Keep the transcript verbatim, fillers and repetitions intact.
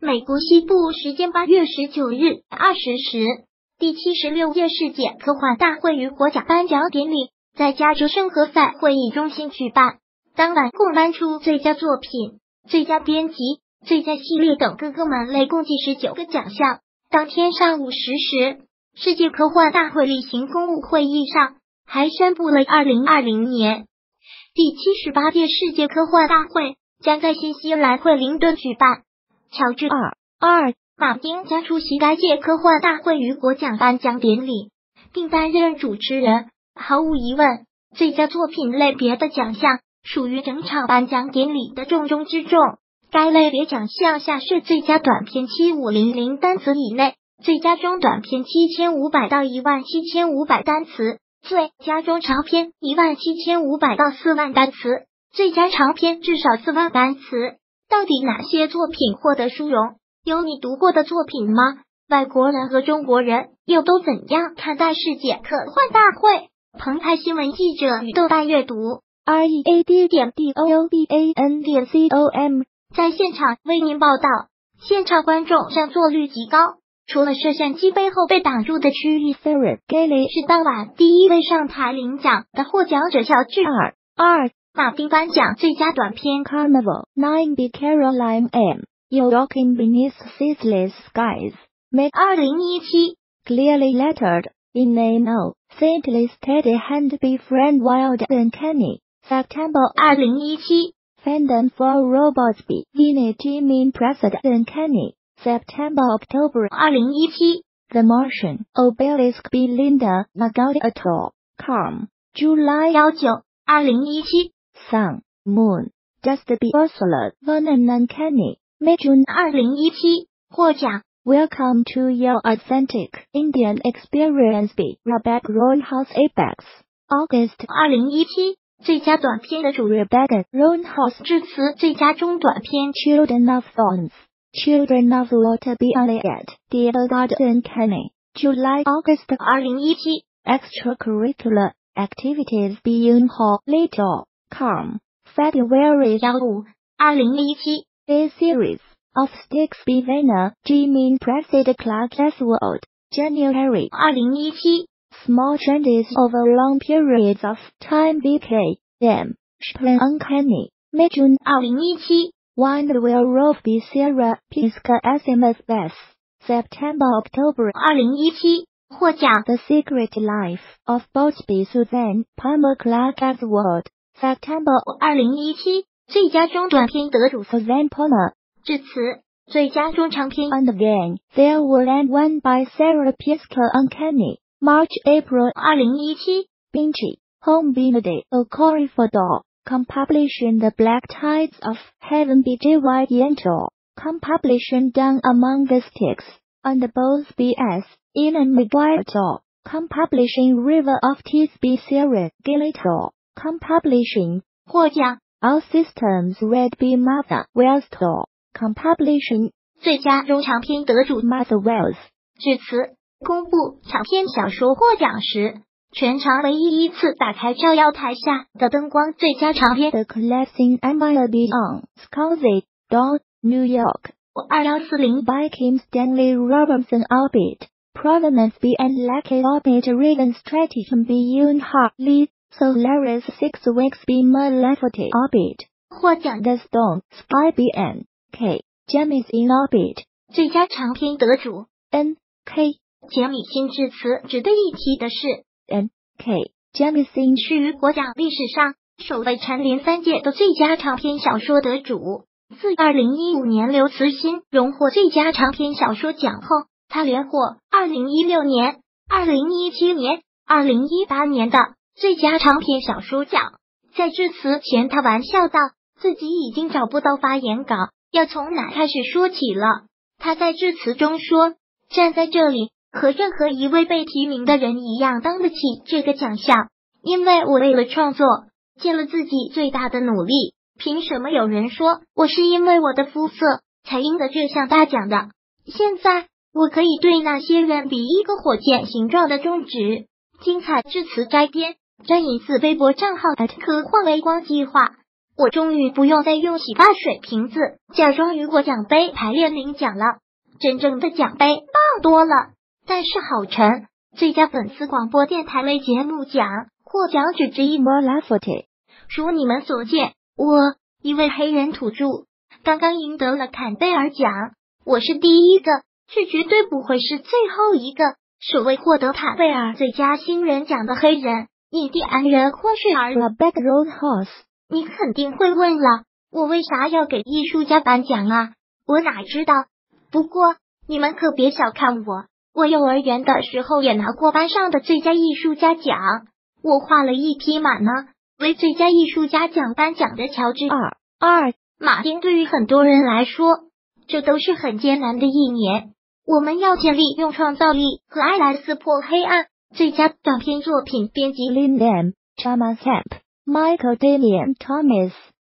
美国西部时间八月十九日二十时，第七十六届世界科幻大会与国奖颁奖典礼在加州圣何塞会议中心举办。当晚共颁出最佳作品、最佳编辑、最佳系列等各个门类共计十九个奖项。当天上午十时，世界科幻大会例行公务会议上还宣布了二零二零年第七十八届世界科幻大会将在新西兰惠灵顿举办。乔治二二马丁将出席该届科幻大会与国奖颁奖典礼，并担任主持人。毫无疑问，最佳作品类别的奖项属于整场颁奖典礼的重中之重。该类别奖项下设最佳短篇七五零零单词以内，最佳中短篇七千五百到一万七千五百单词，最佳中长篇一万七千五百到四万单词，最佳长篇至少四万单词。到底哪些作品获得殊荣？有你读过的作品吗？外国人和中国人又都怎样看待世界科幻大会？澎湃新闻记者与豆瓣阅读 R E A D 点 D O O B A N 点 C O M 在现场为您报道。现场观众上座率极高，除了摄像机背后被挡住的区域 ，Sarah Gailey 是当晚第一位上台领奖的获奖者。乔治二二马丁颁奖最佳短篇 Carnival nine B Caroline M You're Walking Beneath Ceaseless Skies Made 二零一七 Clearly Lettered In a No Saintly Steady Hand Befriend Wild and Canny September 二零一七 Fandom for Robots Be Vinny Jimin Pressed and Canny September October 二零一七 The Martian Obelisk Be Linda Magaldi et al. Com July 十九 二零一七 Sun Moon Just Be Ursula Vernon Uncanny May June 二零一七获奖 Welcome to your authentic Indian experience Be Rebecca Roundhouse Apex August 二零一七最佳短片的主 Rebecca Roundhouse 致辞最佳中短片 Children of Thorns Children of Water Be Aliad Dear God Uncanny July August 二零一七 Extracurricular Activities Beyond Hall Little Com February 十五 二零一七 A Series of Sticks Be Vienna Jimin Pressed Clark S World January 二零一七 Small Changes Over Long Periods of Time B K M Shplan Uncanny May June 二零一七 Wind Will Rove Be Sierra Pisca S M S Bass September October 二零一七获奖 The Secret Life of Boats Be Suzanne Palmer Clark S World September 二零一七最佳中短篇得主 Suzanne Palmer 致辞，最佳中长篇 And Again There Were and One by Sarah Pisca Uncanny March April 二零一七 Binchi Home Benedict A Corey Fodor Compublication The Black Tides of Heaven B J Y Yentl Compublication Down Among the Sticks and Both B S Ian McGuire Compublishing River of Tears B Sarah Gillett Compublishing 获奖 All Systems Red B Martha Wells Compublishing 最佳中长篇得主 Martha Wells 致辞。公布长篇小说获奖时，全场唯一一次打开照耀台下的灯光。最佳长篇 The Collapsing Empire Beyond Scorsese Dawn New York 二一四零 by Kim Stanley Robinson Orbit Provenance B and Lucky Orbit Raven Strategy Beyond Hartley Solaris Six Weeks B Maleficent Orbit 获奖的 Stone Sky B N K James in Orbit 最佳长篇得主 N K 杰米辛致辞。值得一提的是 N K Jemisin 是于国奖历史上首位蝉联三届的最佳长篇小说得主。自二零一五年刘慈欣荣获最佳长篇小说奖后，他连获二零一六年、二零一七年、二零一八年的最佳长篇小说奖。在致辞前，他玩笑道自己已经找不到发言稿，要从哪开始说起了。他在致辞中说，站在这里和任何一位被提名的人一样当得起这个奖项，因为我为了创作尽了自己最大的努力。凭什么有人说我是因为我的肤色才赢得这项大奖的？现在我可以对那些人比一个火箭形状的中指。精彩致辞摘编，专引自微博账号科幻微光计划。 我终于不用再用洗发水瓶子假装雨果奖杯排练领奖了，真正的奖杯棒多了。但是好沉，最佳粉丝广播电台类节目奖获奖只之一 more Lafferty。如你们所见，我一位黑人土著刚刚赢得了坎贝尔奖，我是第一个，却绝对不会是最后一个。首位获得坎贝尔最佳新人奖的黑人印第安人霍雪尔 Rebecca Roadhouse。你肯定会问了，我为啥要给艺术家颁奖啊？我哪知道。不过你们可别小看我，我幼儿园的时候也拿过班上的最佳艺术家奖，我画了一匹马呢。为最佳艺术家奖颁奖的乔治二二马丁，对于很多人来说，这都是很艰难的一年。我们要建立用创造力和爱来撕破黑暗。最佳短篇作品编辑 Lynn M. Chama Camp Michael Damian Thomas